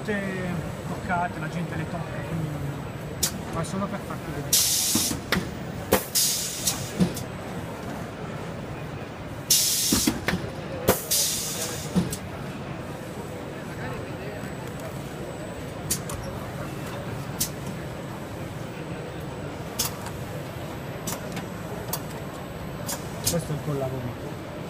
tutte toccate, la gente le tocca, quindi va solo per farti vedere. Questo è il collavo.